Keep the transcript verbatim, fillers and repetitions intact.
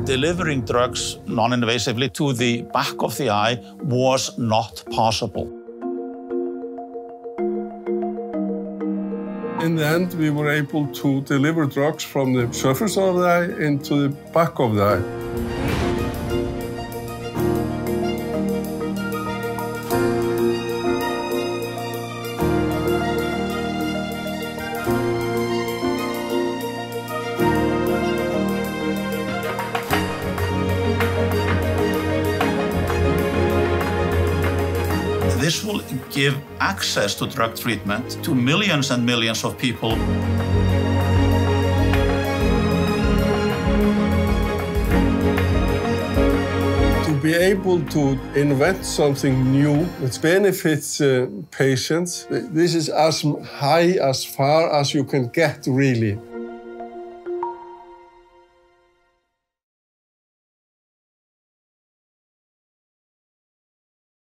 delivering drugs non-invasively to the back of the eye was not possible. In the end, we were able to deliver drugs from the surface of the eye into the back of the eye. This will give access to drug treatment to millions and millions of people. To be able to invent something new which benefits uh, patients, this is as high, as far as you can get, really.